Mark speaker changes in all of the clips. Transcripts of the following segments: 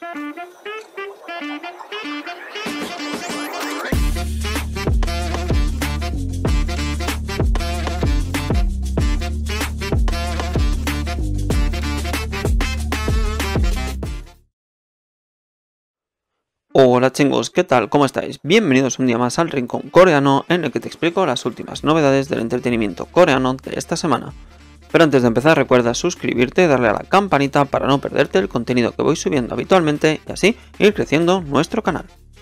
Speaker 1: Hola chingos, ¿qué tal? ¿Cómo estáis? Bienvenidos un día más al Rincón Coreano, en el que te explico las últimas novedades del entretenimiento coreano de esta semana. Pero antes de empezar recuerda suscribirte y darle a la campanita para no perderte el contenido que voy subiendo habitualmente y así ir creciendo nuestro canal.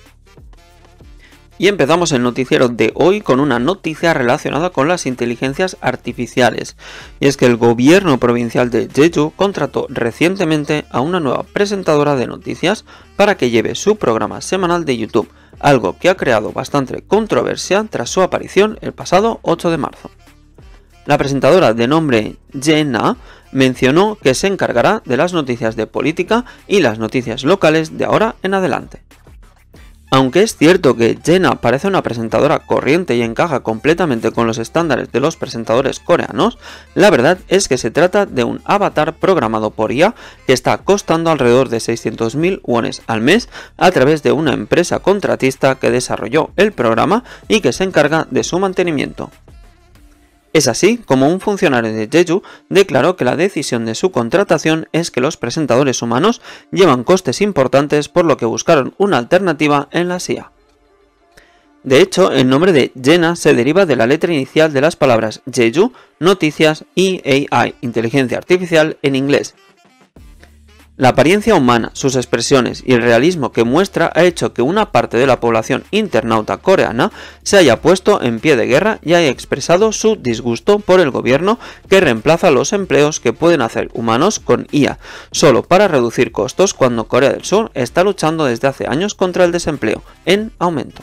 Speaker 1: Y empezamos el noticiero de hoy con una noticia relacionada con las inteligencias artificiales. Y es que el gobierno provincial de Jeju contrató recientemente a una nueva presentadora de noticias para que lleve su programa semanal de YouTube, algo que ha creado bastante controversia tras su aparición el pasado 8 de marzo. La presentadora de nombre Jenna mencionó que se encargará de las noticias de política y las noticias locales de ahora en adelante. Aunque es cierto que Jenna parece una presentadora corriente y encaja completamente con los estándares de los presentadores coreanos, la verdad es que se trata de un avatar programado por IA que está costando alrededor de 600.000 wones al mes a través de una empresa contratista que desarrolló el programa y que se encarga de su mantenimiento. Es así como un funcionario de Jeju declaró que la decisión de su contratación es que los presentadores humanos llevan costes importantes, por lo que buscaron una alternativa en la IA. De hecho, el nombre de Jenna se deriva de la letra inicial de las palabras Jeju, noticias, y AI, inteligencia artificial en inglés. La apariencia humana, sus expresiones y el realismo que muestra ha hecho que una parte de la población internauta coreana se haya puesto en pie de guerra y haya expresado su disgusto por el gobierno que reemplaza los empleos que pueden hacer humanos con IA, solo para reducir costos cuando Corea del Sur está luchando desde hace años contra el desempleo, en aumento.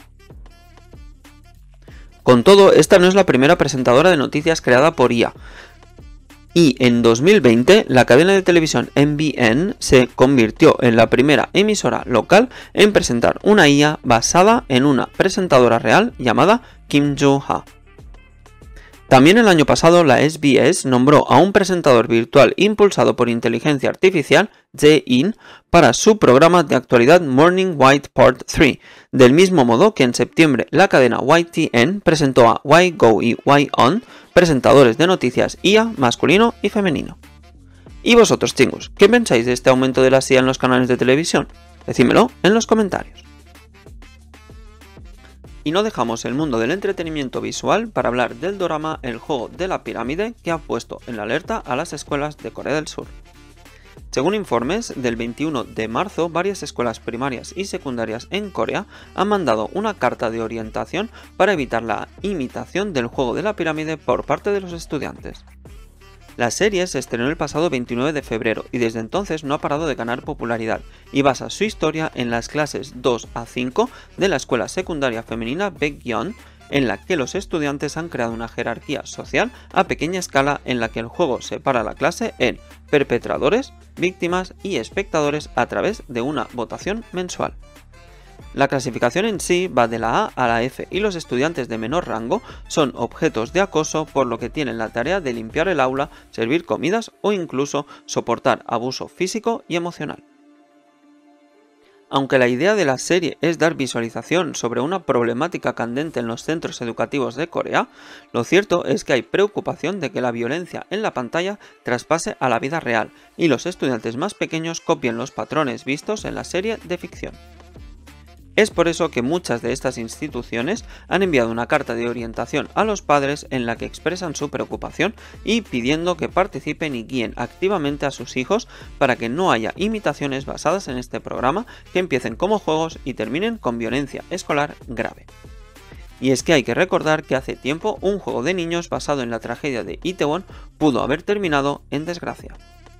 Speaker 1: Con todo, esta no es la primera presentadora de noticias creada por IA. Y en 2020, la cadena de televisión MBN se convirtió en la primera emisora local en presentar una IA basada en una presentadora real llamada Kim Jo-ha. También el año pasado, la SBS nombró a un presentador virtual impulsado por inteligencia artificial, Jae-in, para su programa de actualidad Morning White Part 3, del mismo modo que en septiembre la cadena YTN presentó a Y-Go y Y-On, presentadores de noticias IA masculino y femenino. ¿Y vosotros, chingos, qué pensáis de este aumento de la IA en los canales de televisión? Decídmelo en los comentarios. Y no dejamos el mundo del entretenimiento visual para hablar del dorama El juego de la pirámide, que ha puesto en la alerta a las escuelas de Corea del Sur. Según informes del 21 de marzo, varias escuelas primarias y secundarias en Corea han mandado una carta de orientación para evitar la imitación del juego de la pirámide por parte de los estudiantes. La serie se estrenó el pasado 29 de febrero y desde entonces no ha parado de ganar popularidad y basa su historia en las clases 2 a 5 de la escuela secundaria femenina Baekhyun, en la que los estudiantes han creado una jerarquía social a pequeña escala en la que el juego separa la clase en perpetradores, víctimas y espectadores a través de una votación mensual. La clasificación en sí va de la A a la F y los estudiantes de menor rango son objetos de acoso, por lo que tienen la tarea de limpiar el aula, servir comidas o incluso soportar abuso físico y emocional. Aunque la idea de la serie es dar visualización sobre una problemática candente en los centros educativos de Corea, lo cierto es que hay preocupación de que la violencia en la pantalla traspase a la vida real y los estudiantes más pequeños copien los patrones vistos en la serie de ficción. Es por eso que muchas de estas instituciones han enviado una carta de orientación a los padres en la que expresan su preocupación y pidiendo que participen y guíen activamente a sus hijos para que no haya imitaciones basadas en este programa que empiecen como juegos y terminen con violencia escolar grave. Y es que hay que recordar que hace tiempo un juego de niños basado en la tragedia de Itaewon pudo haber terminado en desgracia.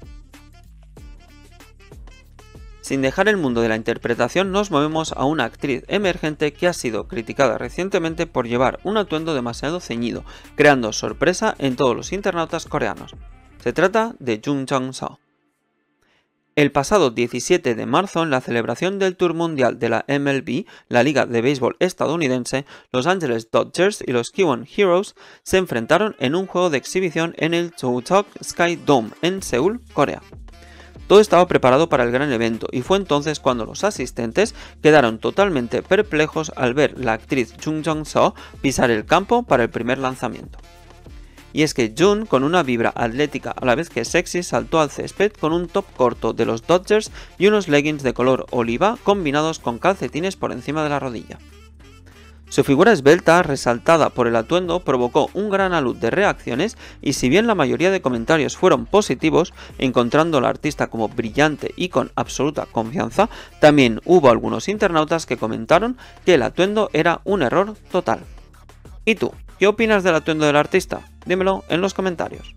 Speaker 1: Sin dejar el mundo de la interpretación, nos movemos a una actriz emergente que ha sido criticada recientemente por llevar un atuendo demasiado ceñido, creando sorpresa en todos los internautas coreanos. Se trata de Jung Jong-seo. El pasado 17 de marzo, en la celebración del Tour Mundial de la MLB, la liga de béisbol estadounidense, Los Angeles Dodgers y los Kiwon Heroes se enfrentaron en un juego de exhibición en el Choseok Sky Dome en Seúl, Corea. Todo estaba preparado para el gran evento y fue entonces cuando los asistentes quedaron totalmente perplejos al ver la actriz Jung Jong-seo pisar el campo para el primer lanzamiento. Y es que Jun, con una vibra atlética a la vez que sexy, saltó al césped con un top corto de los Dodgers y unos leggings de color oliva combinados con calcetines por encima de la rodilla. Su figura esbelta, resaltada por el atuendo, provocó un gran alud de reacciones y si bien la mayoría de comentarios fueron positivos, encontrando a la artista como brillante y con absoluta confianza, también hubo algunos internautas que comentaron que el atuendo era un error total. ¿Y tú? ¿Qué opinas del atuendo del artista? Dímelo en los comentarios.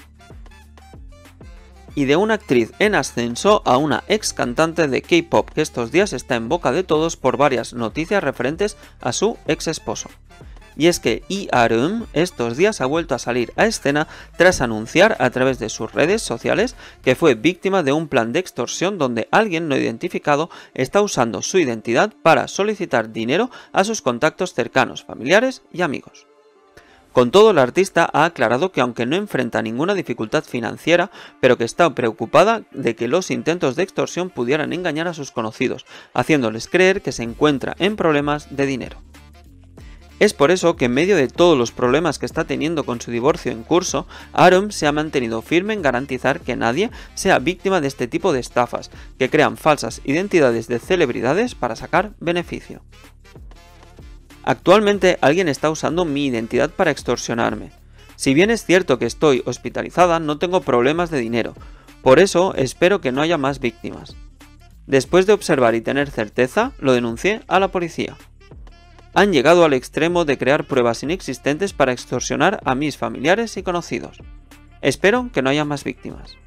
Speaker 1: Y de una actriz en ascenso a una ex cantante de K-pop que estos días está en boca de todos por varias noticias referentes a su ex esposo. Y es que IARUM estos días ha vuelto a salir a escena tras anunciar a través de sus redes sociales que fue víctima de un plan de extorsión donde alguien no identificado está usando su identidad para solicitar dinero a sus contactos cercanos, familiares y amigos. Con todo, la artista ha aclarado que aunque no enfrenta ninguna dificultad financiera, pero que está preocupada de que los intentos de extorsión pudieran engañar a sus conocidos, haciéndoles creer que se encuentra en problemas de dinero. Es por eso que en medio de todos los problemas que está teniendo con su divorcio en curso, Arum se ha mantenido firme en garantizar que nadie sea víctima de este tipo de estafas, que crean falsas identidades de celebridades para sacar beneficio. Actualmente alguien está usando mi identidad para extorsionarme. Si bien es cierto que estoy hospitalizada, no tengo problemas de dinero, por eso espero que no haya más víctimas. Después de observar y tener certeza, lo denuncié a la policía. Han llegado al extremo de crear pruebas inexistentes para extorsionar a mis familiares y conocidos. Espero que no haya más víctimas.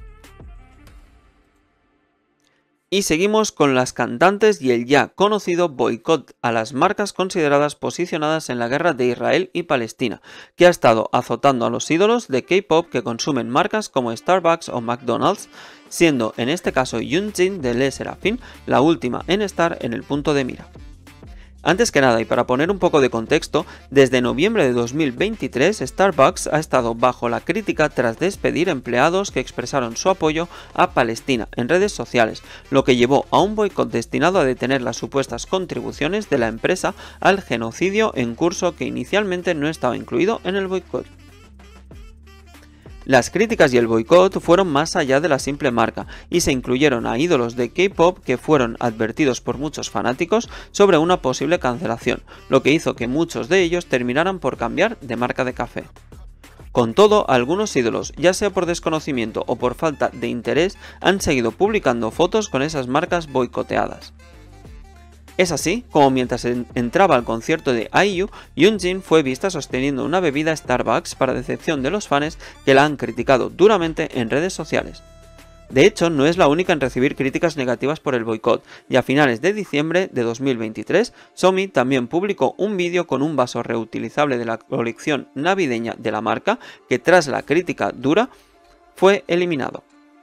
Speaker 1: Y seguimos con las cantantes y el ya conocido boicot a las marcas consideradas posicionadas en la guerra de Israel y Palestina, que ha estado azotando a los ídolos de K-pop que consumen marcas como Starbucks o McDonald's, siendo en este caso Hyunjin de LE SSERAFIM la última en estar en el punto de mira. Antes que nada, y para poner un poco de contexto, desde noviembre de 2023 Starbucks ha estado bajo la crítica tras despedir empleados que expresaron su apoyo a Palestina en redes sociales, lo que llevó a un boicot destinado a detener las supuestas contribuciones de la empresa al genocidio en curso que inicialmente no estaba incluido en el boicot. Las críticas y el boicot fueron más allá de la simple marca y se incluyeron a ídolos de K-pop que fueron advertidos por muchos fanáticos sobre una posible cancelación, lo que hizo que muchos de ellos terminaran por cambiar de marca de café. Con todo, algunos ídolos, ya sea por desconocimiento o por falta de interés, han seguido publicando fotos con esas marcas boicoteadas. Es así como mientras entraba al concierto de IU, Hyunjin fue vista sosteniendo una bebida Starbucks para decepción de los fans que la han criticado duramente en redes sociales. De hecho, no es la única en recibir críticas negativas por el boicot, y a finales de diciembre de 2023, Somi también publicó un vídeo con un vaso reutilizable de la colección navideña de la marca que tras la crítica dura fue eliminado.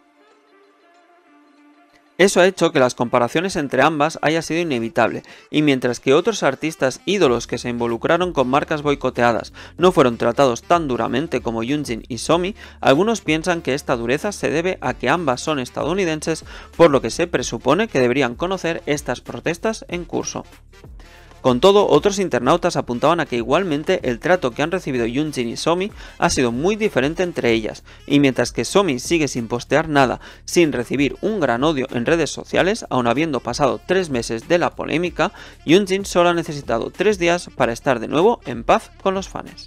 Speaker 1: Eso ha hecho que las comparaciones entre ambas haya sido inevitable, y mientras que otros artistas ídolos que se involucraron con marcas boicoteadas no fueron tratados tan duramente como Hyunjin y Somi, algunos piensan que esta dureza se debe a que ambas son estadounidenses, por lo que se presupone que deberían conocer estas protestas en curso. Con todo, otros internautas apuntaban a que igualmente el trato que han recibido Hyunjin y Somi ha sido muy diferente entre ellas, y mientras que Somi sigue sin postear nada, sin recibir un gran odio en redes sociales, aun habiendo pasado 3 meses de la polémica, Hyunjin solo ha necesitado 3 días para estar de nuevo en paz con los fans.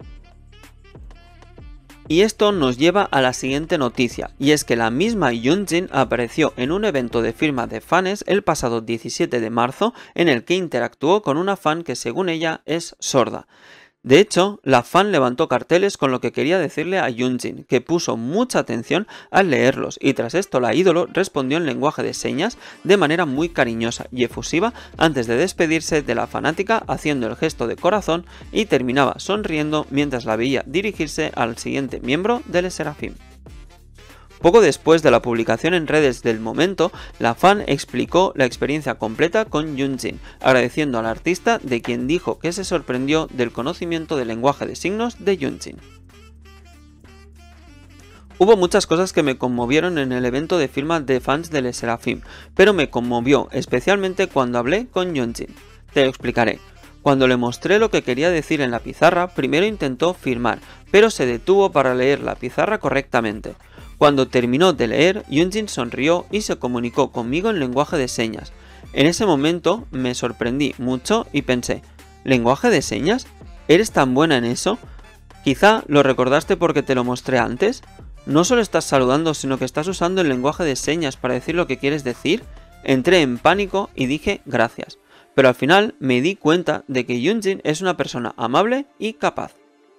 Speaker 1: Y esto nos lleva a la siguiente noticia, y es que la misma Hyunjin apareció en un evento de firma de fans el pasado 17 de marzo en el que interactuó con una fan que según ella es sorda. De hecho, la fan levantó carteles con lo que quería decirle a Hyunjin, que puso mucha atención al leerlos, y tras esto la ídolo respondió en lenguaje de señas de manera muy cariñosa y efusiva antes de despedirse de la fanática haciendo el gesto de corazón y terminaba sonriendo mientras la veía dirigirse al siguiente miembro del LE SSERAFIM. Poco después de la publicación en redes del momento, la fan explicó la experiencia completa con Hyunjin, agradeciendo al artista de quien dijo que se sorprendió del conocimiento del lenguaje de signos de Hyunjin. Hubo muchas cosas que me conmovieron en el evento de firma de fans de Le Sserafim, pero me conmovió especialmente cuando hablé con Hyunjin. Te lo explicaré. Cuando le mostré lo que quería decir en la pizarra, primero intentó firmar, pero se detuvo para leer la pizarra correctamente. Cuando terminó de leer, Hyunjin sonrió y se comunicó conmigo en lenguaje de señas. En ese momento me sorprendí mucho y pensé, ¿lenguaje de señas? ¿Eres tan buena en eso? Quizá lo recordaste porque te lo mostré antes. ¿No solo estás saludando, sino que estás usando el lenguaje de señas para decir lo que quieres decir? Entré en pánico y dije gracias, pero al final me di cuenta de que Hyunjin es una persona amable y capaz.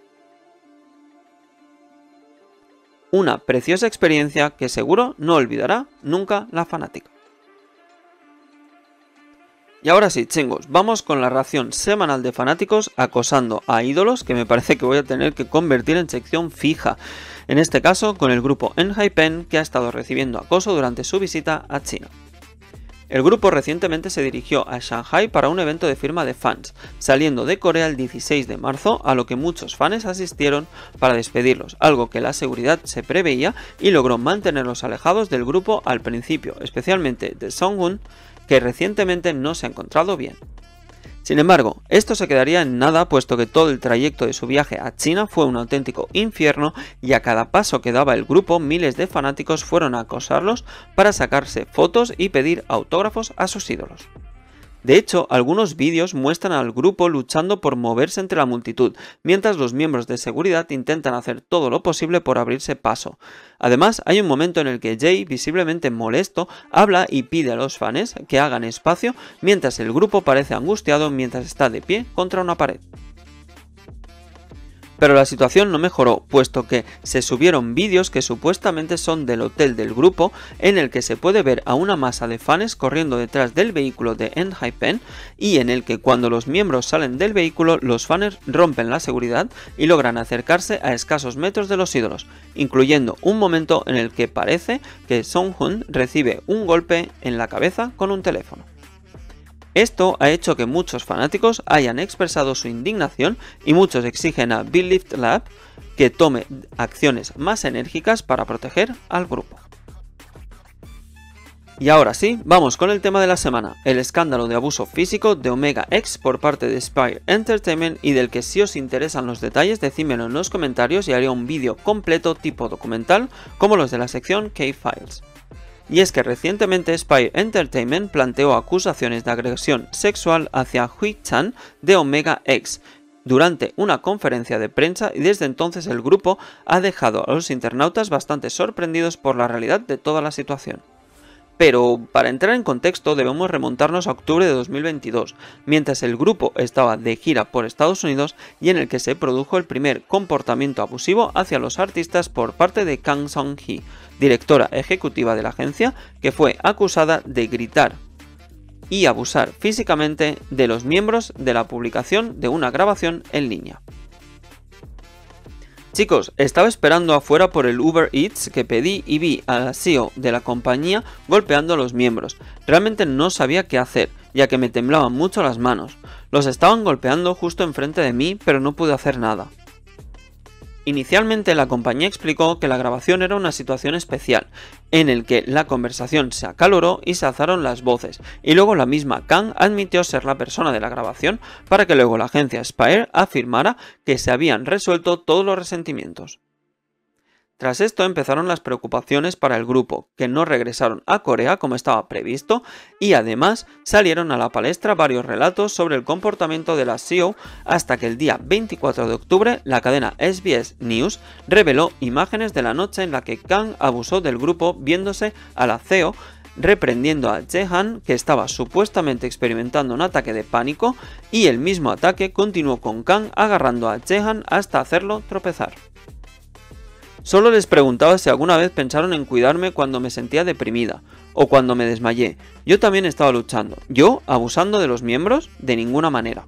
Speaker 1: Una preciosa experiencia que seguro no olvidará nunca la fanática. Y ahora sí, chingos, vamos con la ración semanal de fanáticos acosando a ídolos, que me parece que voy a tener que convertir en sección fija. En este caso, con el grupo ENHYPEN, que ha estado recibiendo acoso durante su visita a China. El grupo recientemente se dirigió a Shanghai para un evento de firma de fans, saliendo de Corea el 16 de marzo, a lo que muchos fans asistieron para despedirlos, algo que la seguridad se preveía y logró mantenerlos alejados del grupo al principio, especialmente de Sunghoon, que recientemente no se ha encontrado bien. Sin embargo, esto se quedaría en nada, puesto que todo el trayecto de su viaje a China fue un auténtico infierno y a cada paso que daba el grupo miles de fanáticos fueron a acosarlos para sacarse fotos y pedir autógrafos a sus ídolos. De hecho, algunos vídeos muestran al grupo luchando por moverse entre la multitud, mientras los miembros de seguridad intentan hacer todo lo posible por abrirse paso. Además, hay un momento en el que Jay, visiblemente molesto, habla y pide a los fans que hagan espacio, mientras el grupo parece angustiado mientras está de pie contra una pared. Pero la situación no mejoró, puesto que se subieron vídeos que supuestamente son del hotel del grupo, en el que se puede ver a una masa de fans corriendo detrás del vehículo de ENHYPEN y en el que cuando los miembros salen del vehículo, los fans rompen la seguridad y logran acercarse a escasos metros de los ídolos, incluyendo un momento en el que parece que Sunghoon recibe un golpe en la cabeza con un teléfono. Esto ha hecho que muchos fanáticos hayan expresado su indignación y muchos exigen a Belift Lab que tome acciones más enérgicas para proteger al grupo. Y ahora sí, vamos con el tema de la semana, el escándalo de abuso físico de Omega X por parte de Spire Entertainment, y del que si os interesan los detalles decídmelo en los comentarios y haré un vídeo completo tipo documental como los de la sección K-Files. Y es que recientemente Spire Entertainment planteó acusaciones de agresión sexual hacia Hui-chan de Omega X durante una conferencia de prensa, y desde entonces el grupo ha dejado a los internautas bastante sorprendidos por la realidad de toda la situación. Pero para entrar en contexto debemos remontarnos a octubre de 2022, mientras el grupo estaba de gira por Estados Unidos y en el que se produjo el primer comportamiento abusivo hacia los artistas por parte de Kang Sung-hee, directora ejecutiva de la agencia, que fue acusada de gritar y abusar físicamente de los miembros de la publicación de una grabación en línea. Chicos, estaba esperando afuera por el Uber Eats que pedí y vi a la CEO de la compañía golpeando a los miembros. Realmente no sabía qué hacer, ya que me temblaban mucho las manos. Los estaban golpeando justo enfrente de mí, pero no pude hacer nada. Inicialmente la compañía explicó que la grabación era una situación especial, en el que la conversación se acaloró y se alzaron las voces, y luego la misma Kang admitió ser la persona de la grabación para que luego la agencia Spire afirmara que se habían resuelto todos los resentimientos. Tras esto empezaron las preocupaciones para el grupo, que no regresaron a Corea como estaba previsto, y además salieron a la palestra varios relatos sobre el comportamiento de la CEO, hasta que el día 24 de octubre la cadena SBS News reveló imágenes de la noche en la que Kang abusó del grupo viéndose a la CEO reprendiendo a Jaehan, que estaba supuestamente experimentando un ataque de pánico, y el mismo ataque continuó con Kang agarrando a Jaehan hasta hacerlo tropezar. Solo les preguntaba si alguna vez pensaron en cuidarme cuando me sentía deprimida, o cuando me desmayé. Yo también estaba luchando. ¿Yo abusando de los miembros? De ninguna manera.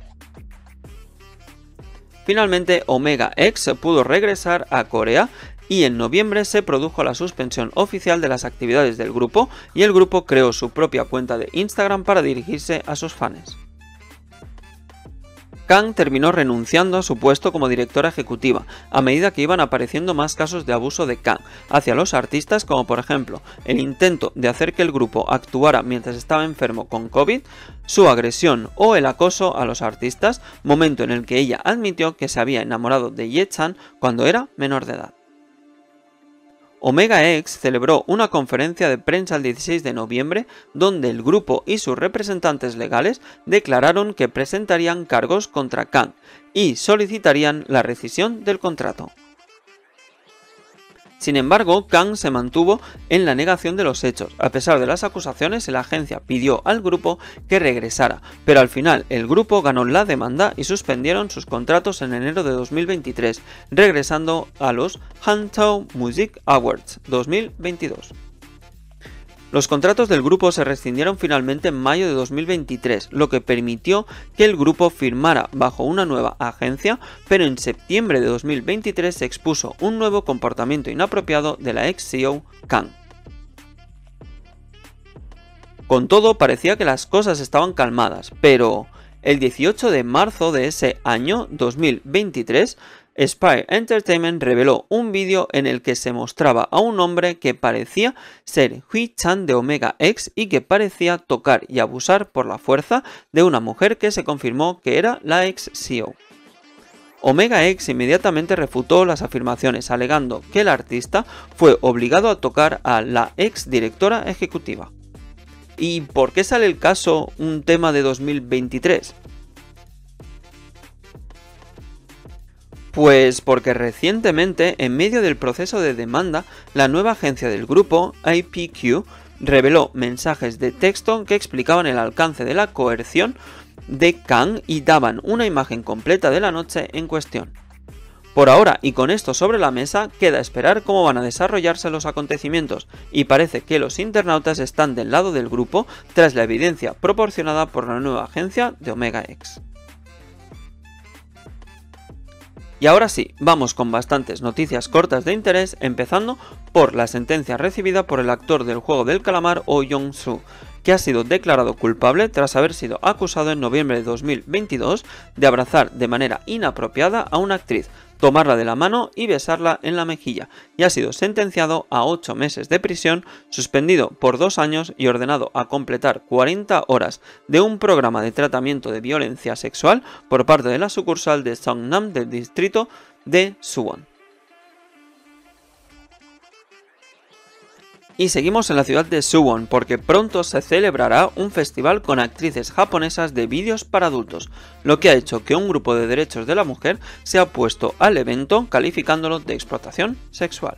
Speaker 1: Finalmente, Omega X pudo regresar a Corea y en noviembre se produjo la suspensión oficial de las actividades del grupo y el grupo creó su propia cuenta de Instagram para dirigirse a sus fans. Kang terminó renunciando a su puesto como directora ejecutiva, a medida que iban apareciendo más casos de abuso de Kang hacia los artistas, como por ejemplo el intento de hacer que el grupo actuara mientras estaba enfermo con COVID, su agresión o el acoso a los artistas, momento en el que ella admitió que se había enamorado de Ye-chan cuando era menor de edad. Omega X celebró una conferencia de prensa el 16 de noviembre donde el grupo y sus representantes legales declararon que presentarían cargos contra Kang y solicitarían la rescisión del contrato. Sin embargo, Kang se mantuvo en la negación de los hechos. A pesar de las acusaciones, la agencia pidió al grupo que regresara, pero al final el grupo ganó la demanda y suspendieron sus contratos en enero de 2023, regresando a los Hangzhou Music Awards 2022. Los contratos del grupo se rescindieron finalmente en mayo de 2023, lo que permitió que el grupo firmara bajo una nueva agencia, pero en septiembre de 2023 se expuso un nuevo comportamiento inapropiado de la ex CEO Kang. Con todo, parecía que las cosas estaban calmadas, pero el 18 de marzo de ese año, 2023, Spire Entertainment reveló un vídeo en el que se mostraba a un hombre que parecía ser Hui-chan de Omega X y que parecía tocar y abusar por la fuerza de una mujer que se confirmó que era la ex CEO. Omega X inmediatamente refutó las afirmaciones, alegando que el artista fue obligado a tocar a la ex directora ejecutiva. ¿Y por qué sale el caso un tema de 2023? Pues porque recientemente, en medio del proceso de demanda, la nueva agencia del grupo, IPQ, reveló mensajes de texto que explicaban el alcance de la coerción de Kang y daban una imagen completa de la noche en cuestión. Por ahora, y con esto sobre la mesa, queda esperar cómo van a desarrollarse los acontecimientos, y parece que los internautas están del lado del grupo tras la evidencia proporcionada por la nueva agencia de Omega X. Y ahora sí, vamos con bastantes noticias cortas de interés, empezando por la sentencia recibida por el actor del juego del calamar Oh Yong-soo, que ha sido declarado culpable tras haber sido acusado en noviembre de 2022 de abrazar de manera inapropiada a una actriz, tomarla de la mano y besarla en la mejilla, y ha sido sentenciado a 8 meses de prisión, suspendido por 2 años y ordenado a completar 40 horas de un programa de tratamiento de violencia sexual por parte de la sucursal de Songnam del distrito de Suwon. Y seguimos en la ciudad de Suwon porque pronto se celebrará un festival con actrices japonesas de vídeos para adultos, lo que ha hecho que un grupo de derechos de la mujer se ha opuesto al evento calificándolo de explotación sexual.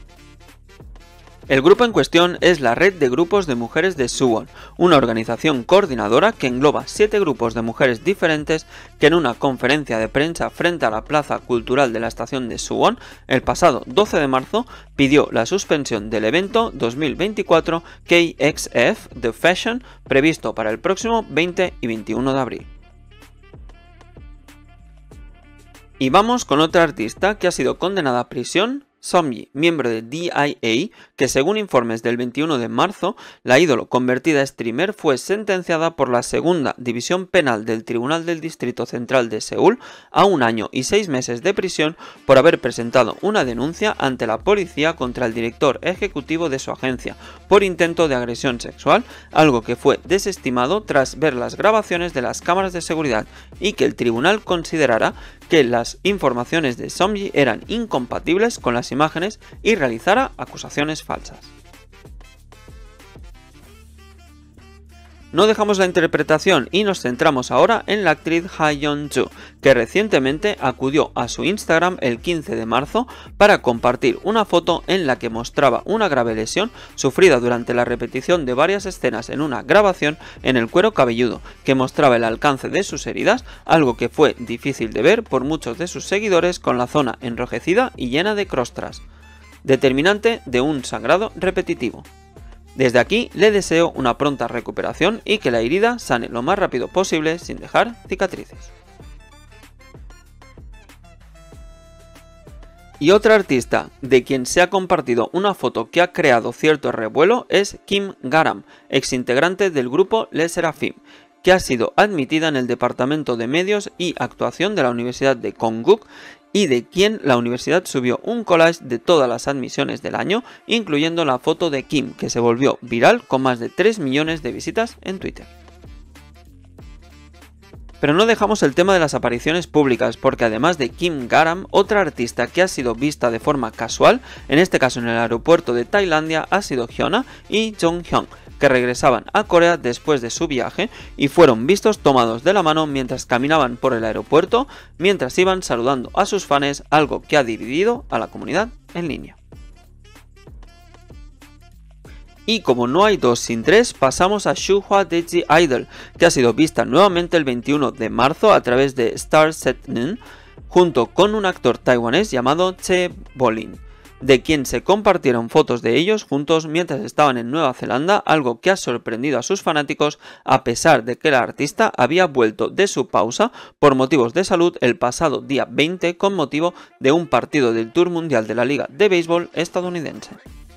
Speaker 1: El grupo en cuestión es la Red de Grupos de Mujeres de Suwon, una organización coordinadora que engloba 7 grupos de mujeres diferentes que en una conferencia de prensa frente a la Plaza Cultural de la estación de Suwon el pasado 12 de marzo pidió la suspensión del evento 2024 KXF The Fashion previsto para el próximo 20 y 21 de abril. Y vamos con otra artista que ha sido condenada a prisión, Somji, miembro de DIA, que según informes del 21 de marzo, la ídolo convertida streamer fue sentenciada por la segunda división penal del Tribunal del Distrito Central de Seúl a 1 año y 6 meses de prisión por haber presentado una denuncia ante la policía contra el director ejecutivo de su agencia por intento de agresión sexual, algo que fue desestimado tras ver las grabaciones de las cámaras de seguridad y que el tribunal considerara que las informaciones de Somji eran incompatibles con las imágenes y realizara acusaciones falsas. No dejamos la interpretación y nos centramos ahora en la actriz Ha Yeon-ju, que recientemente acudió a su Instagram el 15 de marzo para compartir una foto en la que mostraba una grave lesión sufrida durante la repetición de varias escenas en una grabación en el cuero cabelludo, que mostraba el alcance de sus heridas, algo que fue difícil de ver por muchos de sus seguidores con la zona enrojecida y llena de crostras, determinante de un sangrado repetitivo. Desde aquí le deseo una pronta recuperación y que la herida sane lo más rápido posible sin dejar cicatrices. Y otra artista de quien se ha compartido una foto que ha creado cierto revuelo es Kim Garam, ex integrante del grupo Les Seraphim, que ha sido admitida en el Departamento de Medios y Actuación de la Universidad de Konkuk y de quien la universidad subió un collage de todas las admisiones del año, incluyendo la foto de Kim, que se volvió viral con más de 3 millones de visitas en Twitter. Pero no dejamos el tema de las apariciones públicas, porque además de Kim Garam, otra artista que ha sido vista de forma casual, en este caso en el aeropuerto de Tailandia, ha sido Hyuna y Jonghyun, que regresaban a Corea después de su viaje y fueron vistos tomados de la mano mientras caminaban por el aeropuerto, mientras iban saludando a sus fans, algo que ha dividido a la comunidad en línea. Y como no hay dos sin tres, pasamos a Shuhwa de G-Idol, que ha sido vista nuevamente el 21 de marzo a través de Star Set-neun, junto con un actor taiwanés llamado Che Bolin, de quien se compartieron fotos de ellos juntos mientras estaban en Nueva Zelanda, algo que ha sorprendido a sus fanáticos a pesar de que la artista había vuelto de su pausa por motivos de salud el pasado día 20 con motivo de un partido del Tour Mundial de la Liga de Béisbol estadounidense.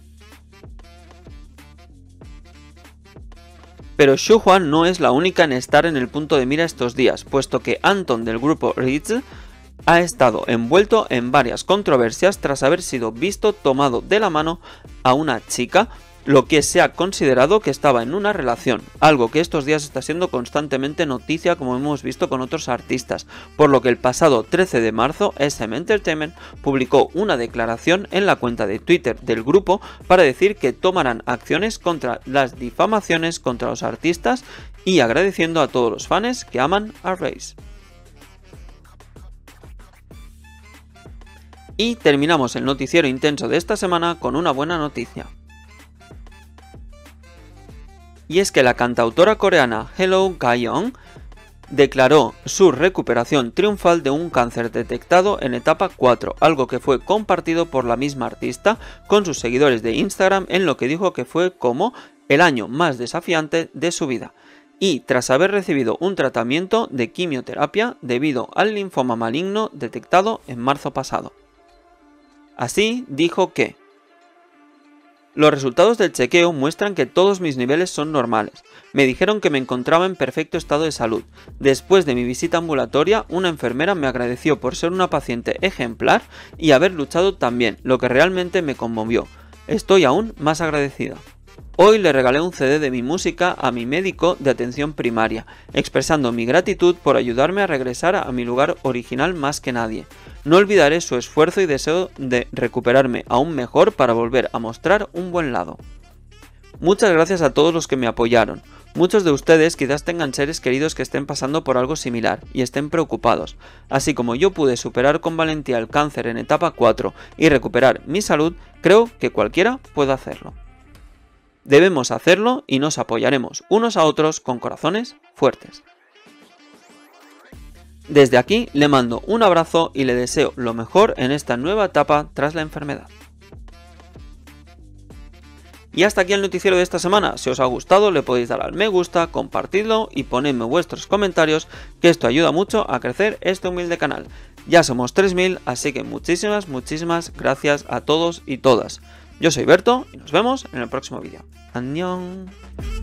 Speaker 1: Pero Shuhwa no es la única en estar en el punto de mira estos días, puesto que Anton del grupo Ritz ha estado envuelto en varias controversias tras haber sido visto tomado de la mano a una chica, lo que se ha considerado que estaba en una relación, algo que estos días está siendo constantemente noticia como hemos visto con otros artistas, por lo que el pasado 13 de marzo SM Entertainment publicó una declaración en la cuenta de Twitter del grupo para decir que tomarán acciones contra las difamaciones contra los artistas y agradeciendo a todos los fans que aman a Race. Y terminamos el noticiero intenso de esta semana con una buena noticia. Y es que la cantautora coreana Hello Ga-yeon declaró su recuperación triunfal de un cáncer detectado en etapa 4, algo que fue compartido por la misma artista con sus seguidores de Instagram en lo que dijo que fue como el año más desafiante de su vida. Y tras haber recibido un tratamiento de quimioterapia debido al linfoma maligno detectado en marzo pasado. Así dijo que los resultados del chequeo muestran que todos mis niveles son normales. Me dijeron que me encontraba en perfecto estado de salud. Después de mi visita ambulatoria, una enfermera me agradeció por ser una paciente ejemplar y haber luchado también, lo que realmente me conmovió. Estoy aún más agradecida. Hoy le regalé un CD de mi música a mi médico de atención primaria, expresando mi gratitud por ayudarme a regresar a mi lugar original más que nadie. No olvidaré su esfuerzo y deseo de recuperarme aún mejor para volver a mostrar un buen lado. Muchas gracias a todos los que me apoyaron. Muchos de ustedes quizás tengan seres queridos que estén pasando por algo similar y estén preocupados. Así como yo pude superar con valentía el cáncer en etapa 4 y recuperar mi salud, creo que cualquiera puede hacerlo. Debemos hacerlo y nos apoyaremos unos a otros con corazones fuertes. Desde aquí le mando un abrazo y le deseo lo mejor en esta nueva etapa tras la enfermedad. Y hasta aquí el noticiero de esta semana. Si os ha gustado le podéis dar al me gusta, compartidlo y ponedme vuestros comentarios, que esto ayuda mucho a crecer este humilde canal. Ya somos 3000, así que muchísimas gracias a todos y todas. Yo soy Berto y nos vemos en el próximo vídeo. ¡Annyeong!